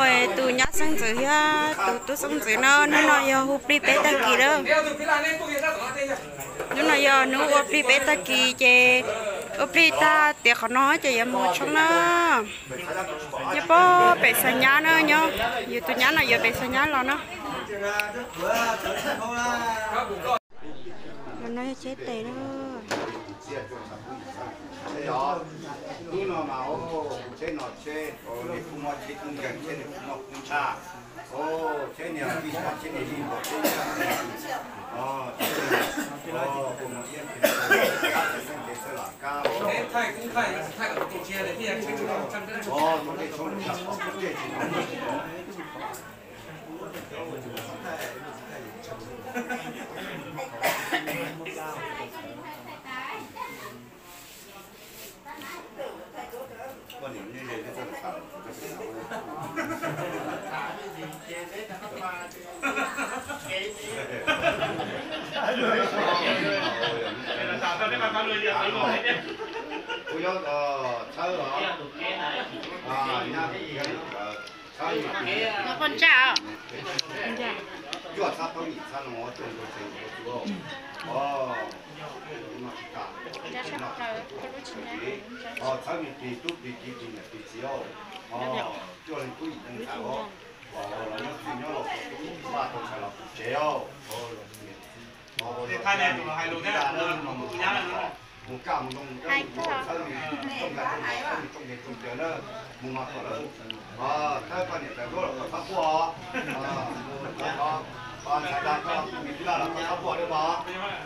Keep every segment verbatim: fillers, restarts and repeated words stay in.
rồi tụ nhá sang dưới ha tụ tụ sang dưới nó nó nói giờ hụp đi bé ta kỳ đó nó nói giờ nó hụp đi bé ta kỳ chè hụp đi ta tiệc họ nói chè giờ một trong nó giờ bố bé sang nhá nữa nhá giờ tụ nhá là giờ bé sang nhá lo nó nó nói chết tệ đó Đúng rồi mà ô chế nọ chế ô đi phun hoa chế cũng gần chế đi phun hoa phun trà ô chế nhiều đi hoa chế này đi bỏ chế ô chế ô phun hoa chế thì sẽ sẽ là cao thay cũng thay thay cả tổ chế đấy thì anh sẽ chọn chọn cái ô nó để chọn chọn chế chỉ quan điểm như này rất là khảo bây giờ chơi đó à nha nó con chào chưa sát tao nghỉ sát nó trồng đồ chơi đồ chơi ờ ờ sau này thì tôi đi đi đi là đi xíu ờ cho nên tôi cũng phải có ờ là nó thì nó là ba tôi phải là chéo ờ thì thay này tụi nó hay luôn đấy luôn mà một nhá là một cảm động cái sau này trong cái trong trong cái trong cái đó một mặt là ờ thay quan niệm cái đó là phải phát qua ờ còn sai ra cho mình là là phải phát qua được mà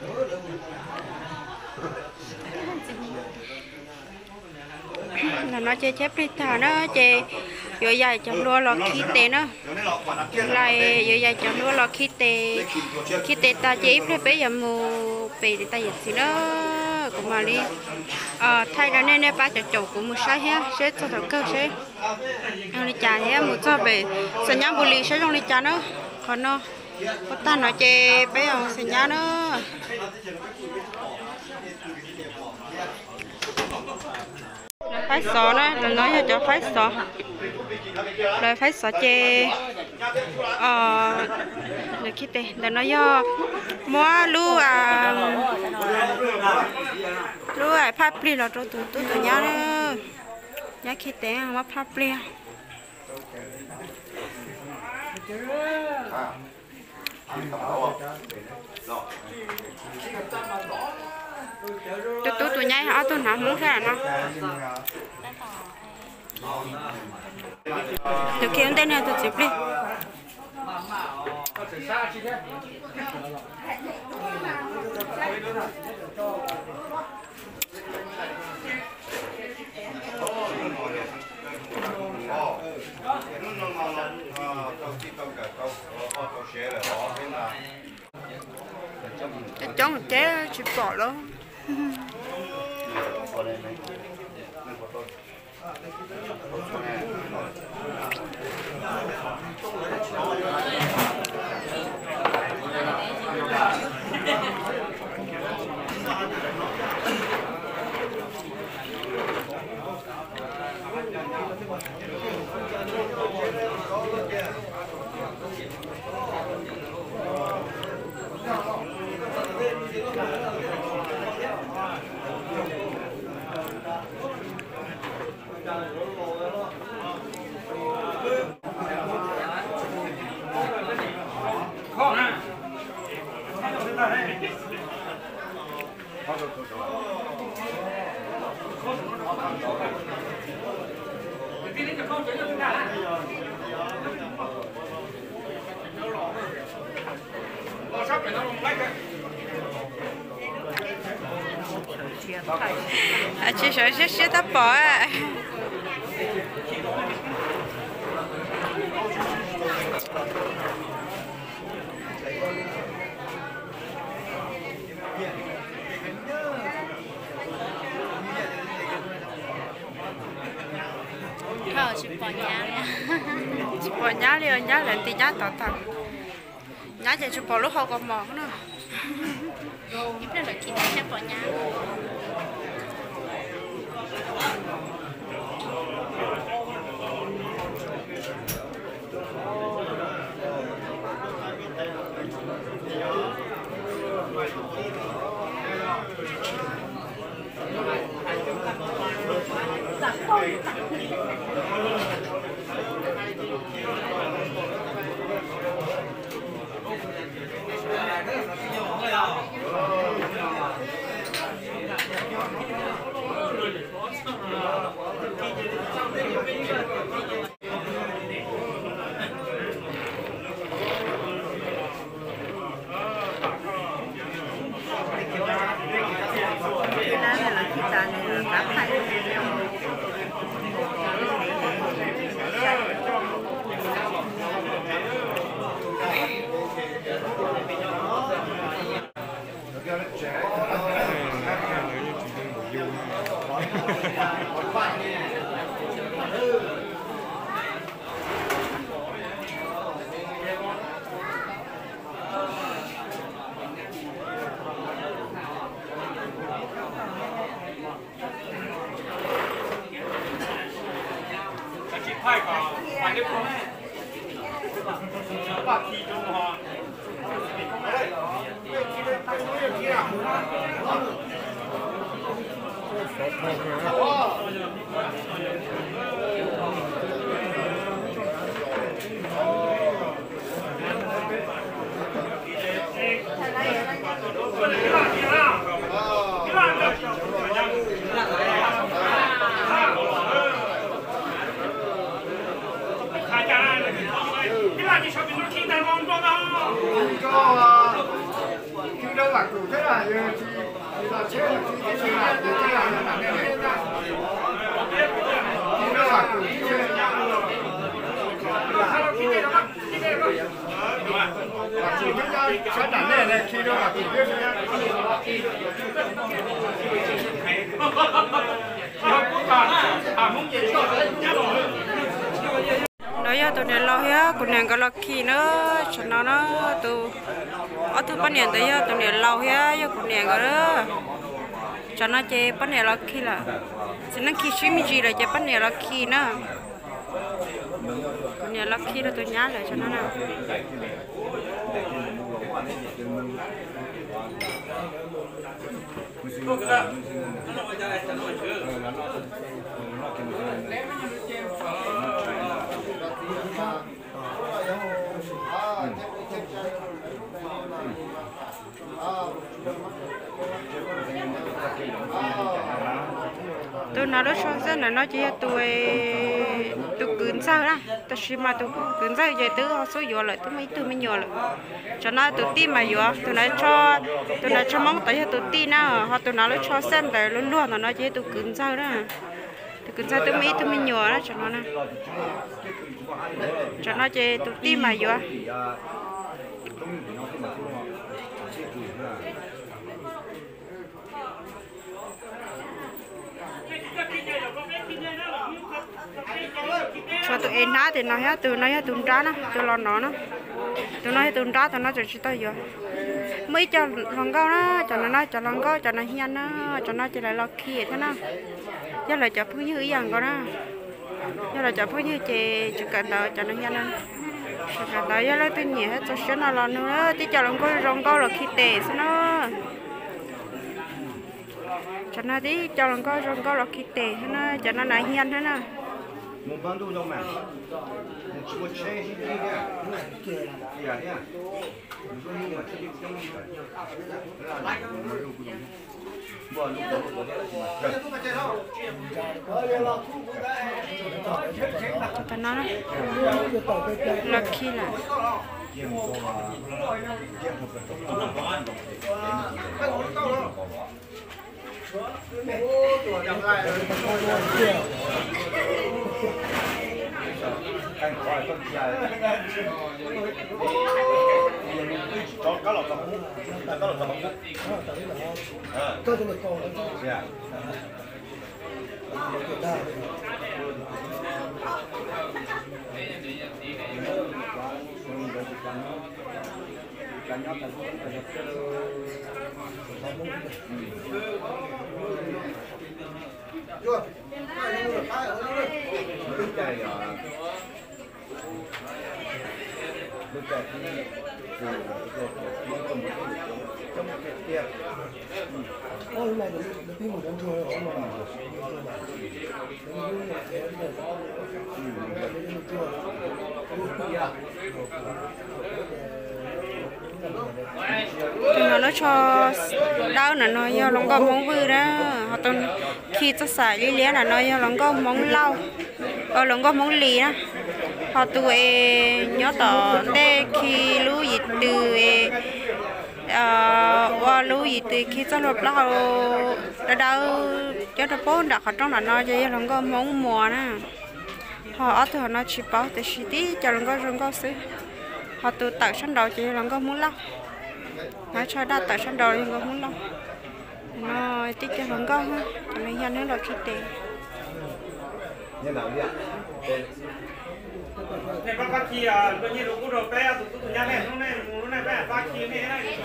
là nó chơi chép đi thà nó chơi rồi dài chấm lúa lò khí tê nó lại rồi dài chấm lúa lò khí tê khí tê ta chế phải bây giờ mù về ta dịch gì đó cũng mà đi ờ thay ra nên ba chậu chậu của một sai ha sẽ cho thằng cơ sẽ ăn đi trà ha một cho về sinh nhá bù lì sẽ trong đi trà nữa còn nó có ta nói chơi bây giờ sinh nhá nữa phải sọ đó là nói cho phải sọ rồi phải sọ chê ờ được khi tê là nói do mua lu à lu à papri là tôi tôi tôi tôi nhớ đó nhớ khi tê mua papri tôi tôi tôi nhảy hả tôi nằm muốn ra nó từ khi tên này tôi chụp đi chọn chế chụp bỏ luôn à chị sợ sẽ sẽ tấp bỏ à Thôi chụp bỏ nhà chụp bỏ nhá liền nhá lên thì nhá tỏ thật nhá chỉ chụp bỏ lúc họ còn mỏng nữa ít là chỉ chụp bỏ nhà nói giờ tụi này lo hết, còn nàng có lo khi nữa, cho nó nó tụi ở tụi bên này tới giờ tụi này lo hết, giờ còn nàng có đó, cho nó chơi bên này lo khi là, cho nó khi suy nghĩ gì là chơi bên này lo khi nữa, còn này lo khi là tụi nhá lại cho nó nào. Tôi nói đó cho dân là nó chỉ tôi tôi cứng sao đó, tôi chỉ mà tôi cứng sao vậy tôi họ số vừa lại tôi mấy tôi mới nhớ lại, cho nó tôi tin mà vừa, tôi nói cho tôi nói cho mong tới tôi tin nào, họ tôi nói cho xem tới luôn luôn là nó chỉ tôi cứng sao đó, tôi cứng sao tôi mấy tôi mới nhớ đó cho nó nè, cho nó chỉ tôi tin mà vừa. Cho tụi em ná thì nói hết, tụi nói hết tụi trá nó, tụi lo nó nó, tụi nói tụi trá tụi nó cho chỉ tới giờ, mấy cho lòng câu nó, cho nó nói cho lòng câu, cho nó hiền nó, cho nó chỉ là lo kia thế nó, chứ là cho phú như dạng con nó, chứ là cho phú như chị chỉ cần đó cho nó hiền nó, chỉ cần đó, chứ là tôi nhẹ hết, cho xíu nó lo nữa, tí cho lòng câu lòng câu là khi tệ xí nó, cho nó tí cho lòng câu lòng câu là khi tệ thế nó, cho nó lại hiền thế nó. Một bán đồ đâu mà, một xe gì kia, gì à nhá, một số những mà chơi chơi chơi, mua lúc đó lúc đó, ta nói là khi là cho cá lọc tầm hút, cá lọc tầm hút, có cho mình con, dạ, chưa, lúc này lúc này thì trong cái kia, ôi này được được tin một con chùa ở mà tụi nó cho đau là nó do lòng có móng vư đó, họ tụi khi cho xài lý lẽ là nó do lòng có móng lau, ở lòng có móng lì đó, họ tụi nhớ tỏ tê khi lú gì từ qua lú gì từ khi cho lột lau đã đau cho nó bốn đặc ở trong là nó do lòng có móng mùa nè, họ ở tụi nó chỉ bảo từ xí tí cho lòng có lòng có xứ, họ tụi tạo sẵn đầu chỉ lòng có muốn lau. Nó cho đa tại sân đầu nhưng không muốn đâu, nó tích cho không có ha, cho nên dân nó là khi tiền. như nào vậy? Này bác bác kia à, coi như lúc đầu bé tụi tụi nhà này lúc này lúc này bé bác kia này này.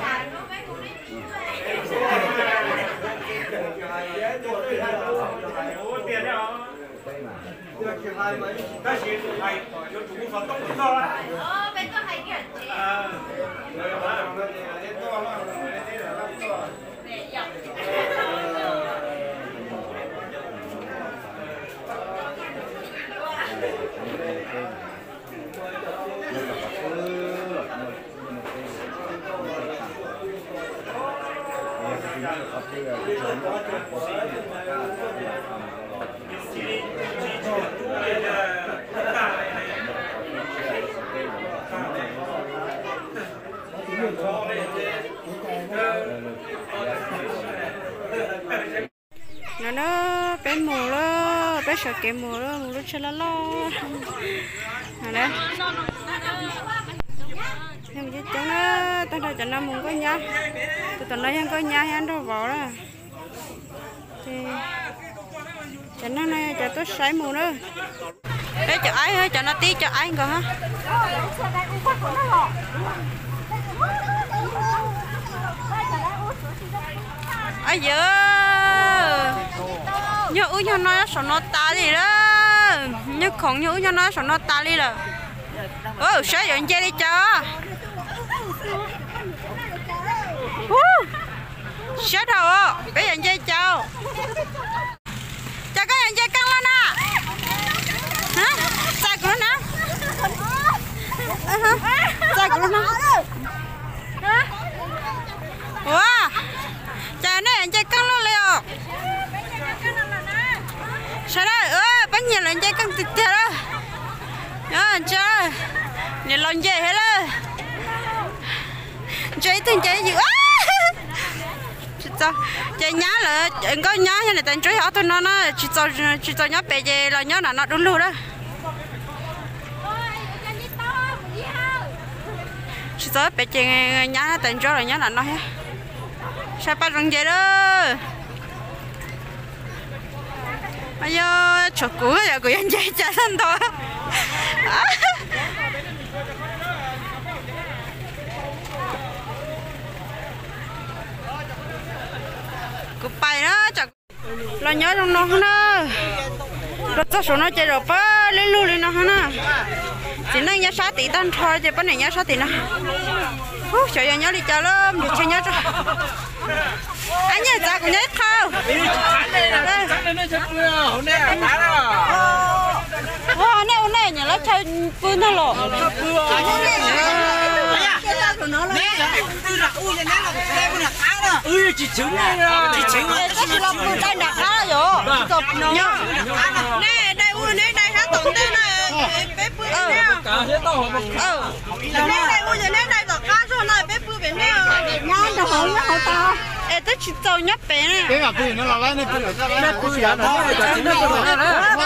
Ủa tiền đấy hả? Cái gì này, cho chủ phòng tông sao á? nó nó bé mù đó bé sợ kẻ mù đó mù nó chơi lo lo nè nhưng chứ cháu nó tao nói cho nó muốn có nhá tụi tao nói có nhá hắn đâu vào đó thì cho nó này cho tôi sấy mù nữa để cho ai hơi cho nó tí cho ai còn hả ai giờ nhớ uống cho nó sợ nó ta đi đó nhớ còn nhớ uống cho nó sợ nó ta đi là ô sẽ dọn chơi đi cho sẽ đâu bây giờ chơi cho cho cái dọn chơi căng lên à hả sao của nó sao của nó wow chả này anh chơi căng luôn liệu sao đây ơ bánh nhiều lần chơi căng tịt tịt đó đó chơi nhiều lần chơi hết rồi chơi từng chơi gì á sao chơi nhá là anh có nhá như này tên chơi họ thôi nó nó chỉ cho chỉ cho nhá bể chơi là nhá là nó đúng luôn đó chỉ cho bể chơi nhá tên chơi là nhá là nó hết sao bắt răng vậy đó bây giờ chụp cũ giờ của anh chơi chơi thân thôi cứ bay đó chặt lo nhớ trong nó nữa rồi cho số nó chơi rồi pa lên luôn lên nó hả chỉ nên nhớ sáu tỷ tan thôi chứ bên này nhớ sáu tỷ nữa trời nhớ đi chơi lắm đi chơi nhớ cho anh nhớ ra cũng nhớ không wow nè nè nhớ là chơi bún thôi lọ ui chị trứng này chị trứng này chị làm bún đây đặt cá rồi nhớ nè đây u nè đây hết tổng tên này bé bún nè cả hết tao ừ nè đây u nè đây đặt cá rồi này bé bún bên nè nhớ đâu không nhớ không tao ê tôi chỉ tao nhớ bé nè cái gặp bún nó là lấy nó bún là nó bún giá nó là chính nó bún nó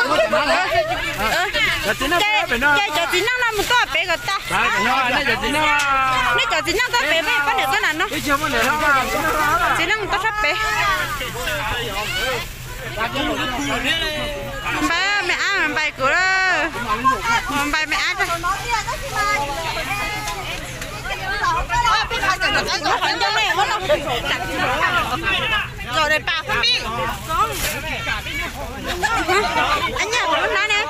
là chính nó bé nó chơi chơi chính nó là một cái bé cái ta nó là chính nó nó chơi chính nó cái bé bé bắt được cái nào nó cái chưa mà để nó chính nó một cái sắp bé bé mẹ ăn bài của đó bài mẹ ăn rồi để bà không biết anh nhà của nó nè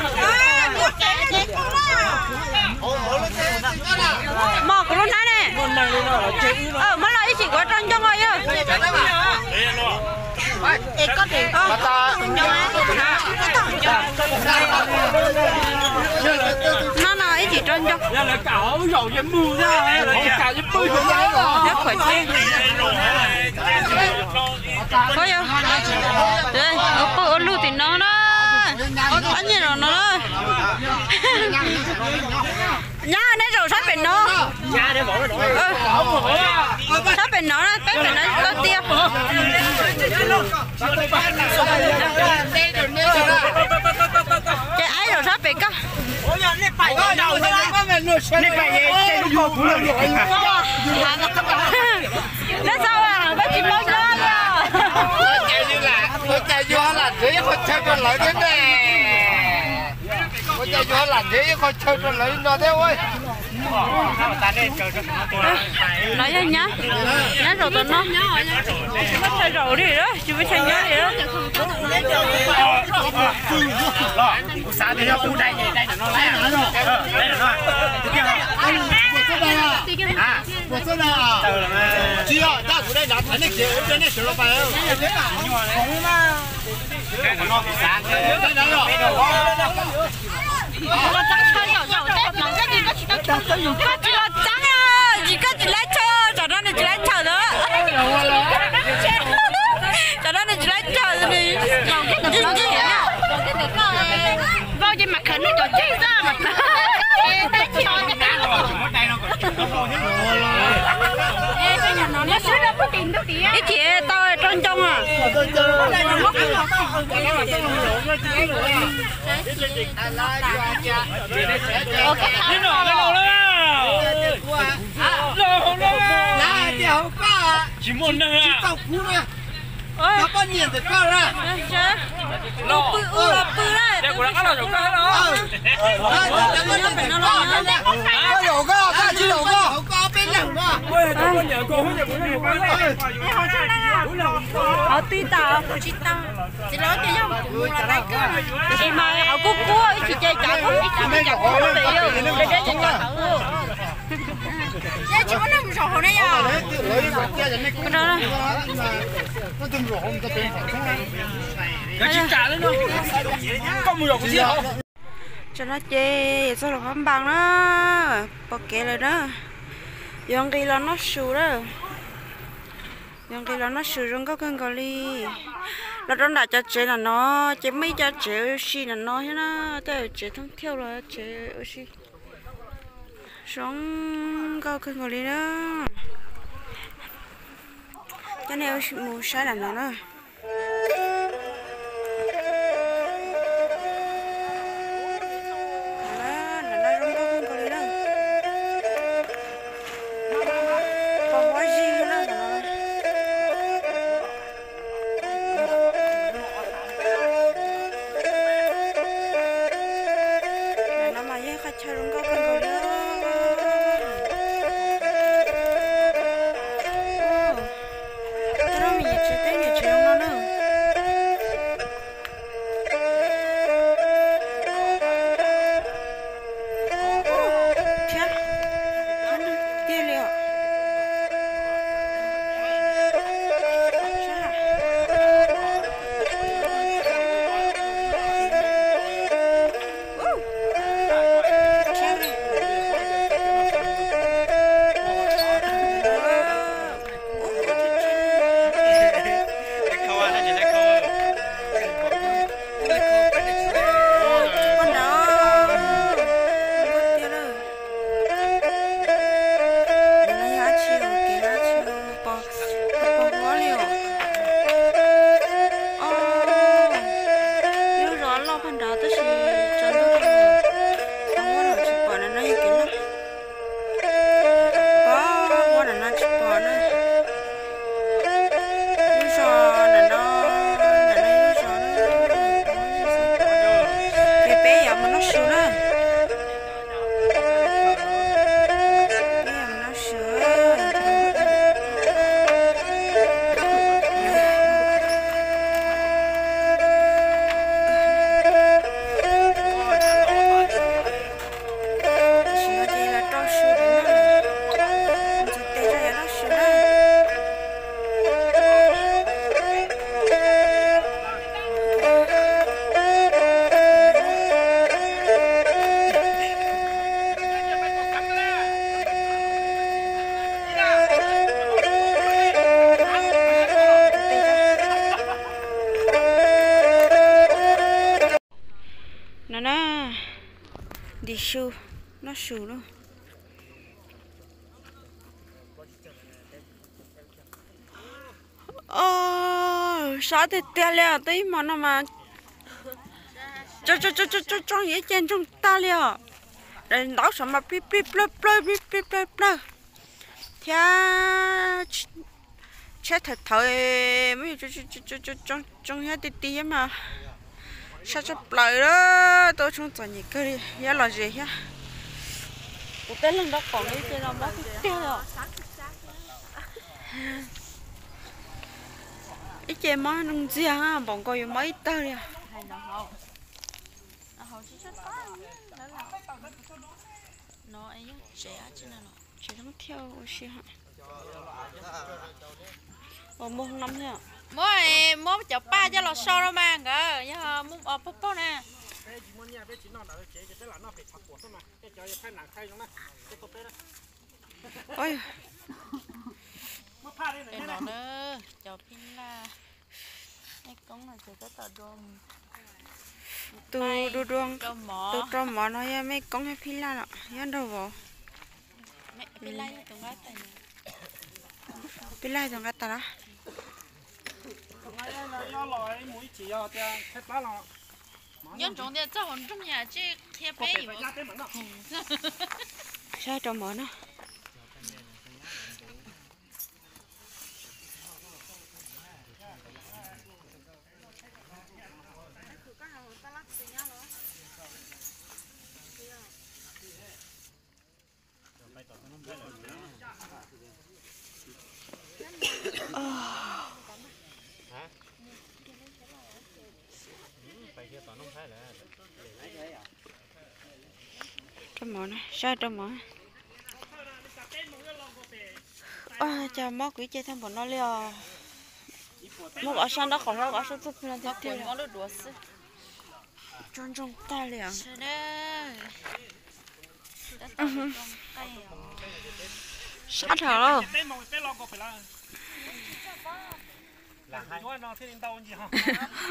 mò của nó nè ờ mới nói chị có trong trong rồi á ê có tiền không nó nói chị trong trong là cảo dầu cho mù ra cảo cho bươi của nó rất khỏe chen có không đây ở bự ở lưu thì nó đó anh nhìn rồi nó nhá nãy rồi sắp bên nó nhà để bỏ rồi sắp bên nó đó bên nó có tiêu cái ấy rồi sắp bên có nếp bài gì vô cũng được nó sao à bác chị nói đó nó chạy như là nó chạy vô là thế con chơi con lấy đến nè nó chạy vô là thế con chơi con lấy nó thế ơi nói cho nhá nhá rồi tụi nó nó chơi rồi đi đó chứ mới chơi nhá đi đó sáng thì nó đây đây là nó lấy à đây là nó à 真的啊？只要大股的拿他那些边那手了吧？红吗？我弄个啥？再来了。 我长草有肉，但人家你个是个长草有肉，这个长啊，你个是来炒，找到你就来炒的。找到你就来炒的你，老给你真正呀，老给你搞哎，包你马可能就真啥嘛，哎，带起我的。一节到正宗啊！我看他们老了，老了，那掉发，什么呢？到哭了，他把年子搞了，老不老不了，这过来看到就看了啊！ 有个，大只有个，有个被冷了。 喂，这过年过年不是有关系？ 哎，好像那个，好对的，知道，知道点要不了那个，哎妈，好姑姑一起在家，一起在家，我没有，在家在家好。哎，怎么那么少好呢呀？不知道了。 那真假的呢？咁肉先好。 cho nó chê cho là không bằng đó bọc kệ lại đó dọn kia là nó sù đó dọn kia là nó sù trong các con gà li là trong đại cho chế là nó chế mấy cho chế xí là nó thế nó tới chế thông theo là chế xí sống các con gà li đó cái này mua sai là nó đó đi sưu nó sưu luôn ơ sao thì tiền liền tới mà nó mà cho cho cho cho cho trong gì trên trong ta liền rồi nó sao mà pip pip plop plop pip pip plop plop theo chết thật thời mấy cho cho cho cho trong trong hết tí tí mà sao cho lại đó tôi không chọn gì cơ đi giá là gì nhá tôi tới lần đó còn đi chơi làm đó tiếp rồi ít chơi mà nông dân á bọn coi mấy tơ đi nó ấy trẻ chứ nào chỉ thằng theo xí hả ở mua năm thế à mỗi mỗi chậu ba cho là so đâu mà ngờ nhá mua ở bốc bốc nè ôi cái nó nữa chậu pin là cái cống là chỉ có tờ đom tu đu đuông cho mỏ tu cho mỏ nó ya mấy con hay phi la lọ yan đâu vào mẹ pin lai tụi nó tay phi la thằng cái ta đó nhân trồng thì cho mình trong nhà chứ theo bé gì sao cho mỏ nó trong mỏ này sao trong mỏ à chào mỏ quỷ chơi thằng bọn nó liò mỏ ở sang đó khỏi nó ở xuống chút lên nó tiếp cuốn nó được đuổi sức trong trong ta liền sao đây đã trong tay sát hả đâu là hai nói nó thế đâu gì hả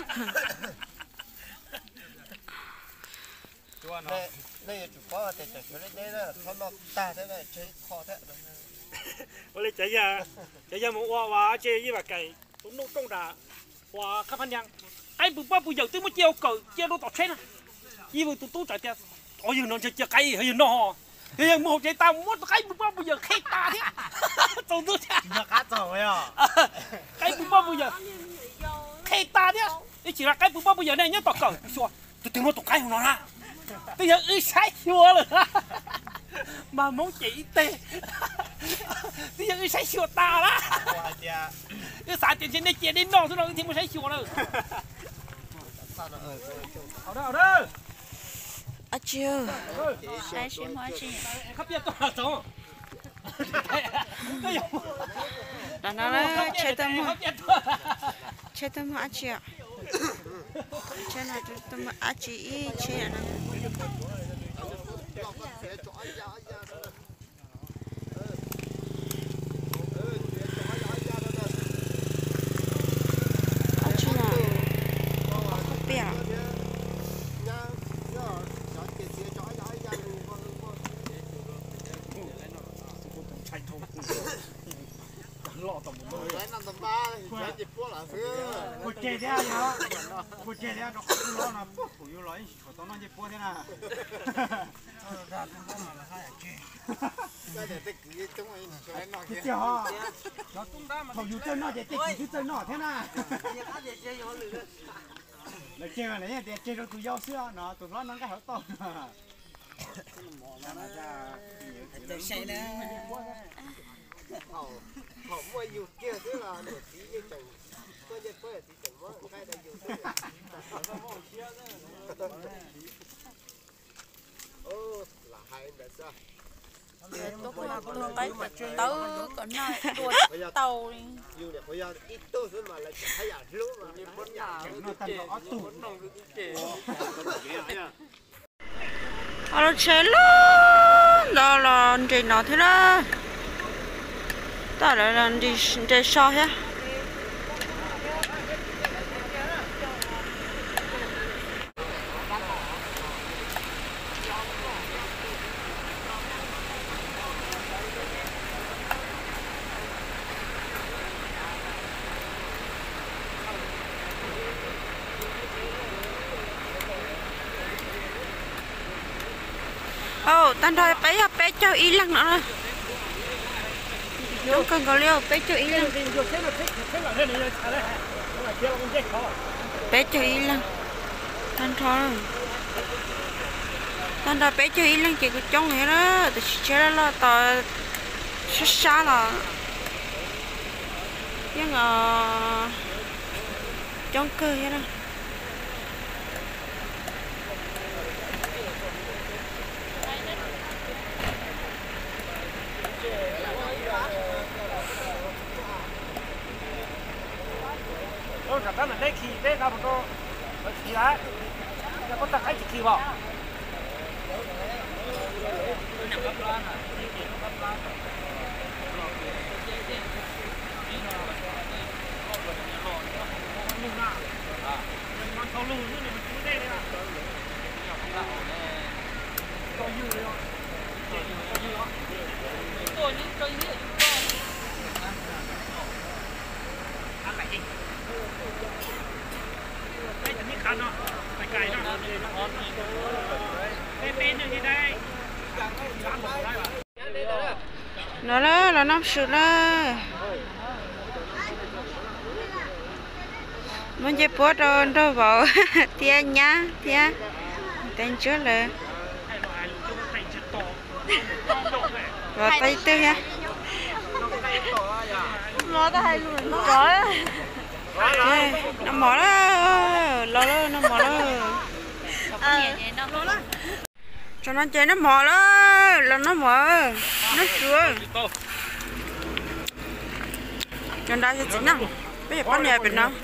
đây đây chủ có để cho chỗ đây đó nó nó ta thế này chơi khó thế 我哋仔啊，仔有冇話話借依話計，咁都中大話吸噴人，哎不不不有啲乜借舊借到度車啊，依個都都在啲，我要兩隻隻雞去攞，你有冇借但我雞不不不有開大啲，做到啫， nhà cá trầu ấy à 雞不不不有開大啲，你chỉ là雞不不不有呢一度舊，說tôi tìm một tụ雞không nó bây giờ ư sai xua rồi mà muốn chỉ tê bây giờ ư sai xua ta đó ư sai tiền trên đây tiền đến nọ rồi thì mới sai xua đâu ở đâu ở đâu à chưa sai xí hóa chi khắp nhà toàn là sống cái gì đó nó đó chơi tâm mà chơi tâm mà chị ạ chơi nào chơi tâm mà chị chơi à một chè thế nhá một chè thế nó không lo là chủ yếu nói của tôi nó như phố thế nào cái chè họ nó tung ra mà thầu dù chân nó chè chè chỉ chân nó thế nào là chè mà lấy chè chè rồi tụi dâu xưa nó tụi nó nó cái hở to để xây nè họ họ mua dù kia thế là để tí như chẳng tôi nhận tôi thì chẳng mua cái này dù thế ô là hai bé sao tôi tôi cái tớ còn nói đuổi tàu dù để bây giờ ít tôi thôi mà là chẳng hay à lúc mà như bốn nhà nó tăng nó tủ à chơi luôn đó là chơi nó thế đó ta là làm đi chơi sao hết ô tan thôi bé à bé cho ý lăng nữa không cần có liêu bé cho ý lăng bé cho ý lăng tan thôi tan thôi bé cho ý lăng chỉ có trong này đó thì chơi là tao xa xa là nhưng mà trong cơ vậy đó con cả cái là đây khi đây là một con khi á nó có tắc hay chỉ khi vào nó đó là năm sự đó muốn chơi bố đâu đâu vào tia nhá tia tên trước là vào tay tư nha nó ta hay luôn nó rồi nó mỏ đó lo đó nó mỏ đó cho nó chơi nó mỏ đó là nó mỏ nó sửa cho nó sẽ chính năng bây giờ con nhà bên nào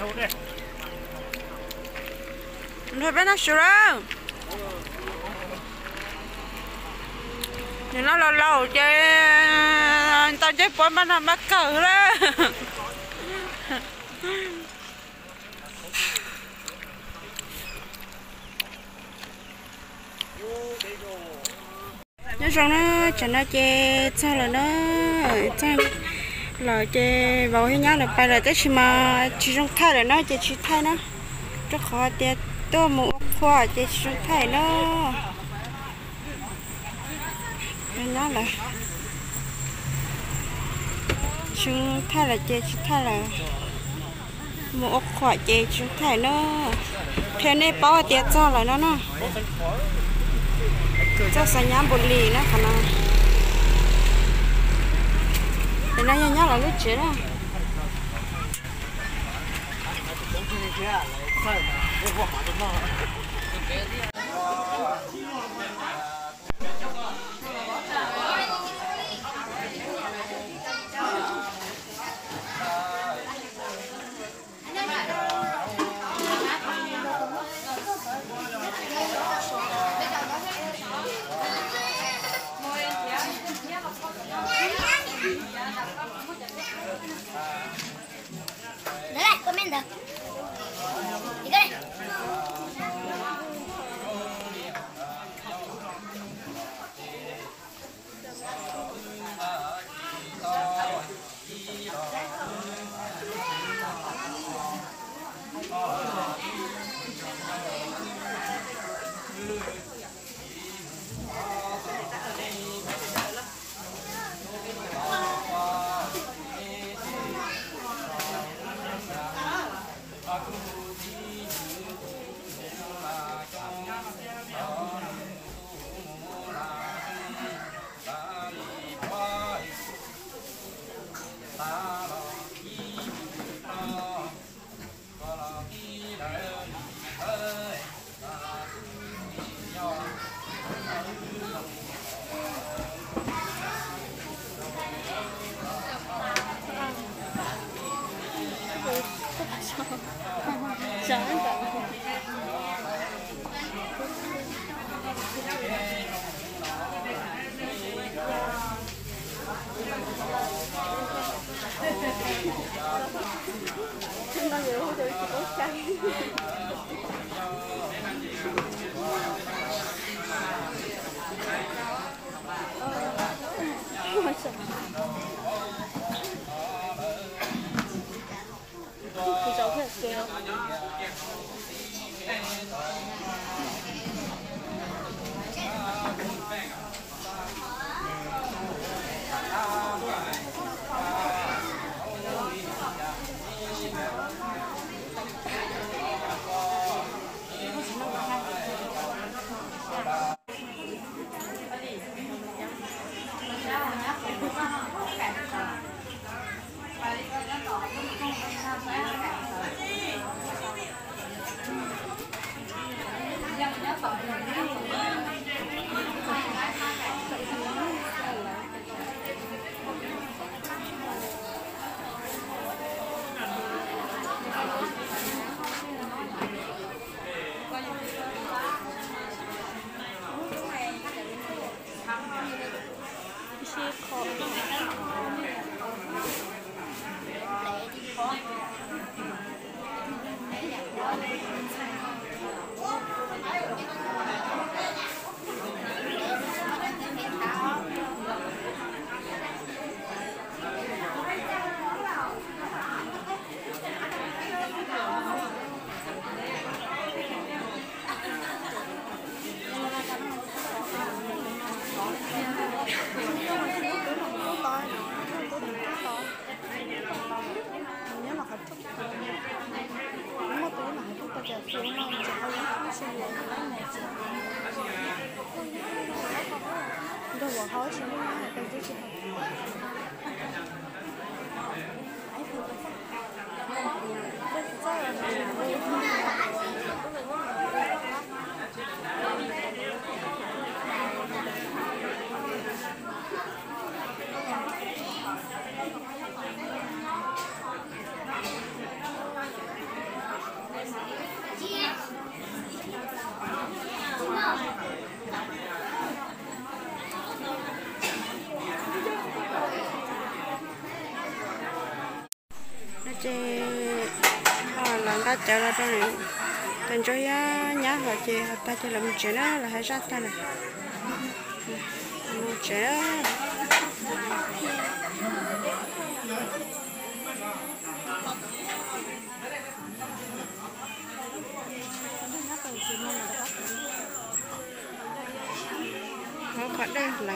thôi bên nó sửa đó nhưng nó lâu lâu chơi tao chơi bóng mà nó mắc cỡ đó nó xong nó cho nó chơi sao là nó sao là chơi vào cái nhá là bây giờ tới khi mà chỉ trong thay là nó chơi chỉ thay nó rất khó tiền tôi mua khoa chơi chỉ trong thay nó nó là chúng thay là chơi chúng thay là mua khoa chơi chúng thay nó thế này bao tiền cho là nó nó cho sang nhà bột lì nó khả năng thế này nhá là lúc chết đó Dale, comiendo. ¿Y qué? Hãy subscribe cho kênh Ghiền Mì Gõ để không bỏ lỡ những video hấp dẫn. chi khó对我好喜欢跟这些。 chị họ làm ta chờ là cho này tên cho nhá nhá họ chị họ ta cho làm chuyện đó là hay sát ta này một trẻ họ có đây này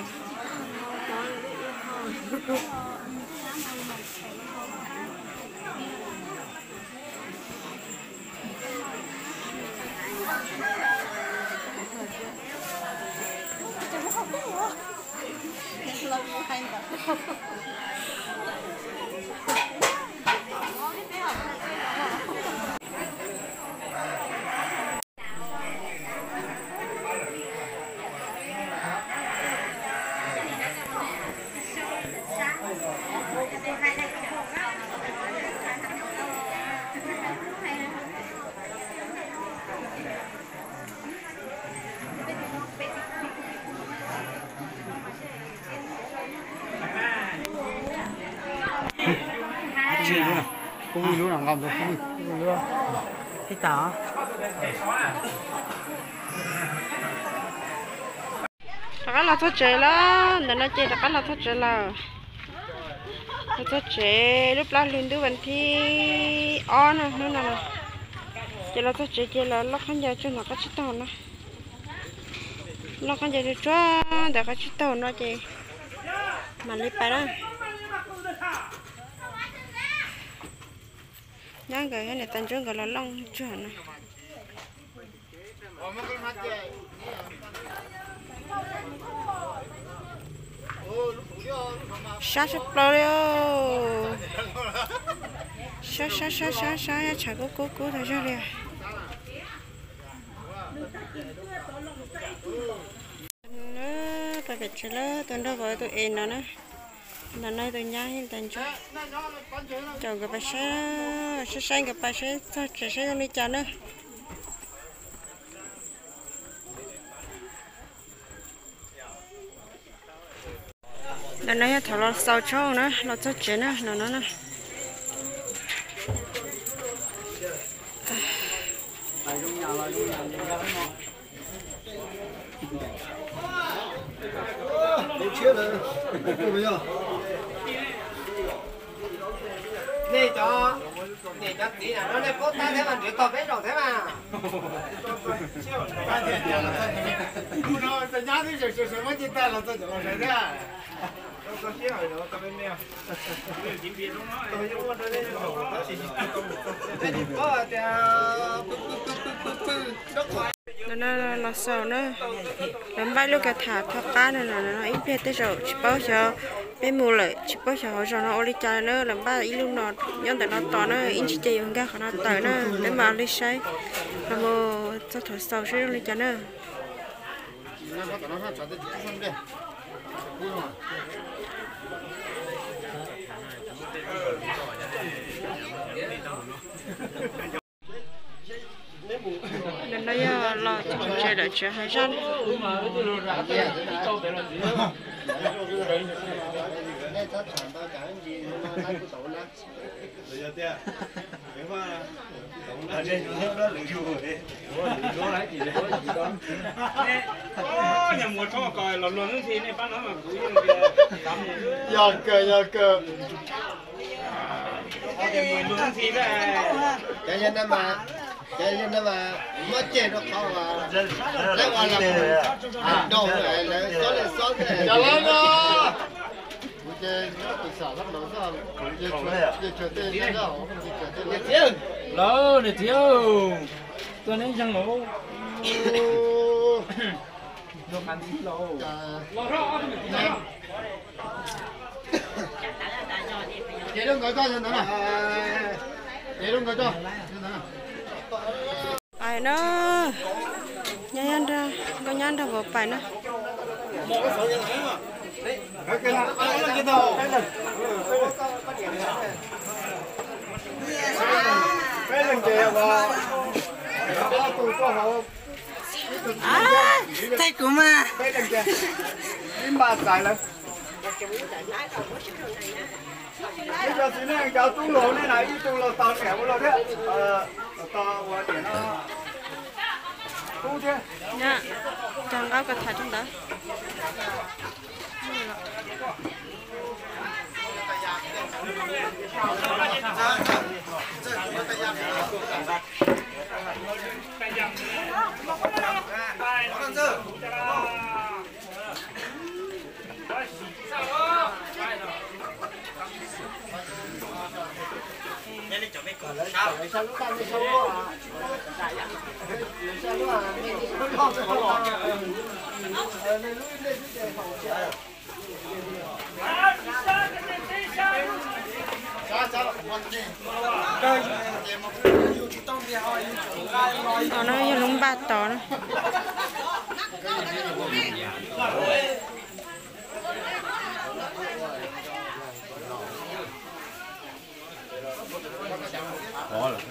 không biết lúc nào làm rồi không biết luôn cái tỏ đó là thuốc chế đó nên nó chế đó là thuốc chế là thuốc chế lúc lá lên đứa vấn thi on nè nữa nè chế là thuốc chế chế là lúc khán giả cho nó có chút tàu nó lúc khán giả cho cho để có chút tàu nó chế mà lấy bài đó nhang cái này tan trứng cái là long chưa này sát sát bao nhiêu sát sát sát sát sát chả có cố cố thôi chứ đi nữa phải biết chứ nữa tuần đó với tụi em nó nữa là nơi tôi nhá hiện tại chứ chồng cái bà sẽ sẽ xanh cái bà sẽ thôi sẽ sẽ đi chả nữa là nơi thằng lo sao cho nữa lo cho chuyện nữa nó nó nữa này cho này cho tí là nó này có ta thế mà chỉ tao biết rồi thế mà nó ta nhá thì sẽ sẽ mới chỉ ta là tôi chỉ là thế à có cái rồi đó tao biết nè tôi nhớ nó đây nó có gì cái gì có nó nó nó sao nữa làm bài lúc cái thả thọ cá này là nó ít biết tới rồi chỉ bao giờ bên mù lại chỉ bao giờ họ cho nó oli chai nữa làm bài ít lúc nó nhưng tại nó to nó ít chỉ chơi hơn cả nó tới nữa để mà oli say làm một cho thổi sầu sẽ oli chai nữa nên đây là chơi để chơi hay răn bây giờ tia cái hoa là ở đây nó đó lựa chọn rồi nó lấy gì đấy Ô, nhà mua cho coi lần lần thì này bán nó mà cứ như kia làm gì nữa. giờ cơ giờ cơ Nhà mua lần thì đấy. cái nhân đó mà cái nhân đó mà mất chết nó không mà lấy qua làm đồ này lấy số này số này giờ lên đó cái cái sản phẩm nó sao cái cái chuyện tiền nó đâu cái tiền Lỡ để thiếu. Tôi nên chẳng lỗ. Đồ ăn tí lỗ. Lỗ rõ thì phải để đông cái cho cho nó nào để đông cái cho ai nó nhanh ra có nhanh ra vào phải nó cái nào cái cái đầu cái lần kia vào đó tôi có họ À, thấy cũng mà. cái lần kia im ba xài lên bây giờ thì này cháu tu lỗ này này tu lỗ tao kẹo lỗ đấy ờ tao qua để nó tu chứ nha chẳng có cái thạch trong đó Tỏ nó như lúng bát tỏ nó đó là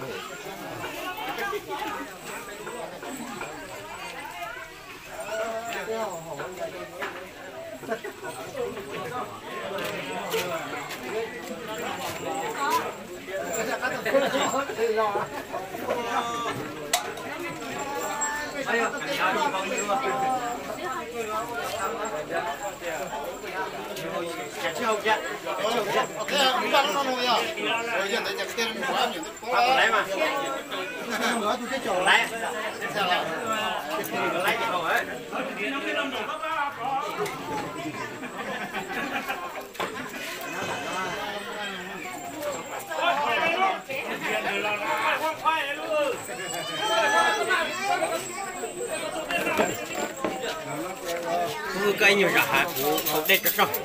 Cây nhiều cả không đẹp cho rồi.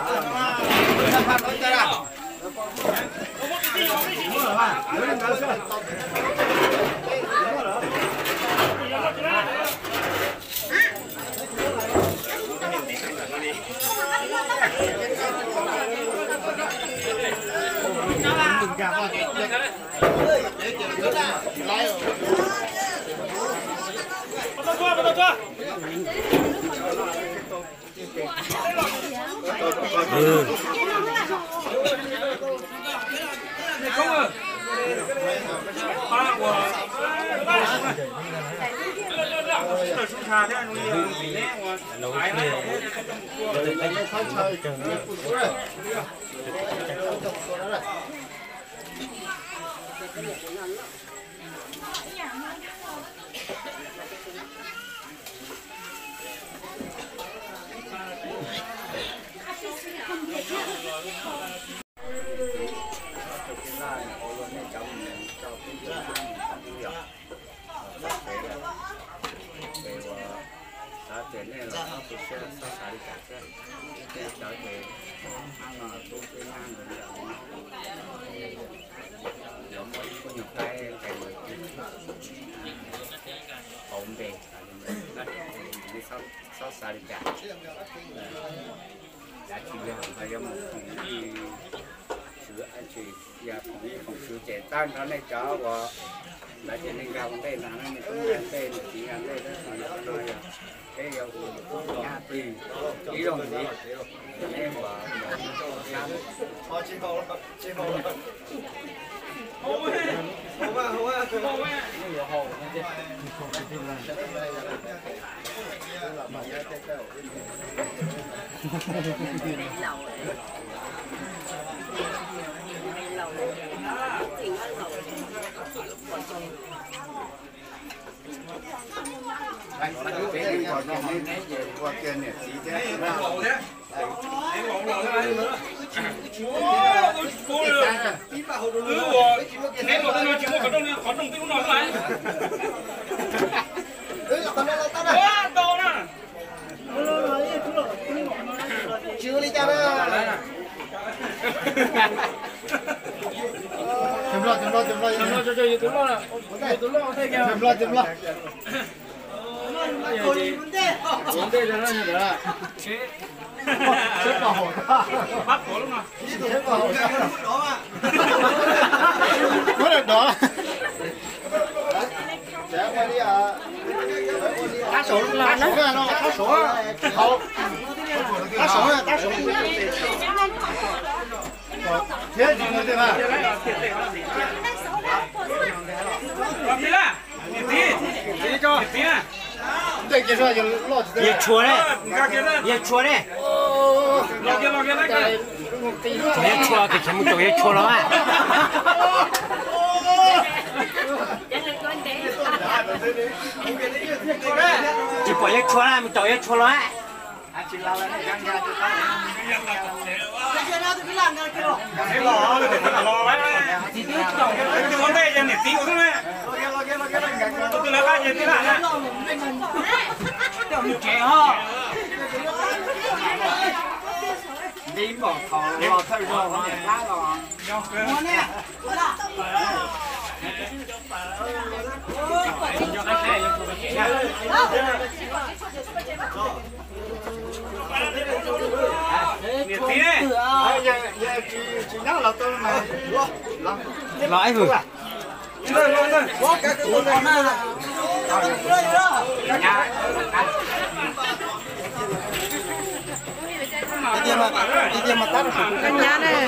Bắt đầu bắt đầu ừ. Không à. Ba của. Xuống thà thế anh nuôi nhé. Lâu thế. Anh nó phải chơi. đã chỉ là phải có một cái sửa anh chị và cũng không sửa trẻ tan nó này cho và đã chỉ nên gặp vấn đề là nó cũng vấn đề là chỉ vấn đề đó mà nó nói là cái điều của nhà tùy ý đồng gì em qua kia nè xí thế ra chưa đi cha đó chấm lo chấm lo chấm lo chấm lo cho cho chấm lo là chấm lo thế kìa chấm lo chấm lo vấn đề là như thế nào chết vào hồn bắt cổ luôn nào chết vào hồn đó mà có được đó sẽ qua đi à cá sấu là nó cá sấu hậu cá sấu là cá sấu thế gì nữa thế mà đi ra đi đi cho đi à 对，结束就老子也戳嘞，也戳嘞， 老给老给那个， 也戳，给全部都也戳了啊！这把也戳了，没都也戳了啊！ con đây giờ nè tí của tôi này, tôi là cái gì thế này? trẻ ha đi bỏ khẩu lò thay rồi nó đẹp lá rồi Tí này, chỉ nhớ là tôi mà lại vừa chưa luôn rồi. đi mà đi mà tắt con nhá này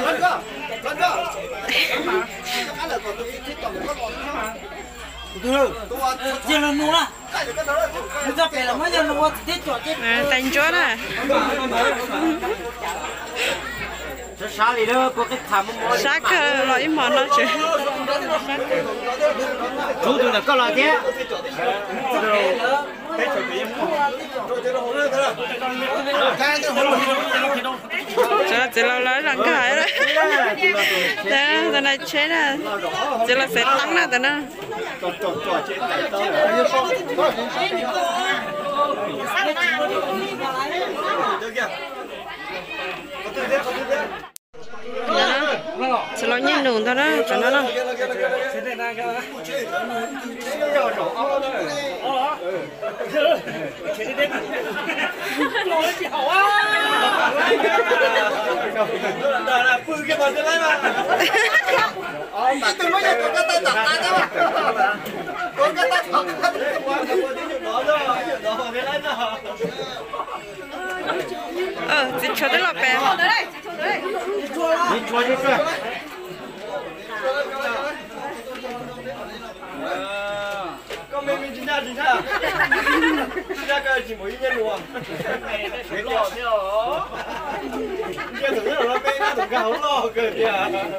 giờ là nô là bây giờ phải là mấy giờ nô tết cho chết đánh chó này sao đi đâu có cái thảm sát loại món nó chứ chú tôi là có loại thế cho chỉ là lấy lần cái đấy thế thế này chết à chỉ là sẽ tăng nè thế nào chỉ là nhân đường thôi đó cho nó đâu tôi mới có cái tay tập tay đó mà có cái tay tập ờ chỉ cho tới là bé đi chua đi chua con mình chính ra chính ra chính ra cái chỉ mỗi nhân luôn cái lọ theo cái thử là nó bé nó thử gạo lọ cơ kìa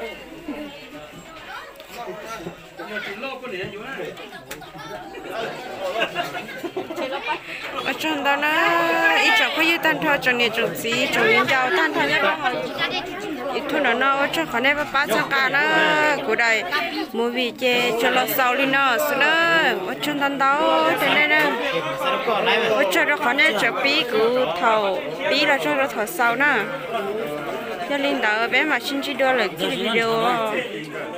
ở trong đó nó ít chỗ có như tan thọ trong này trong gì trong những giàu tan thọ nhất là ít thôi nó nó ở trong khỏi này ba trăm cả nó của đây mua vị chè cho nó sau đi nó xí nó ở trong tan đó trên đây nè ở trong đó khỏi này cho bí của thầu bí là cho nó thầu sau nè cho linh đạo bé mà xin chỉ đưa lại cái video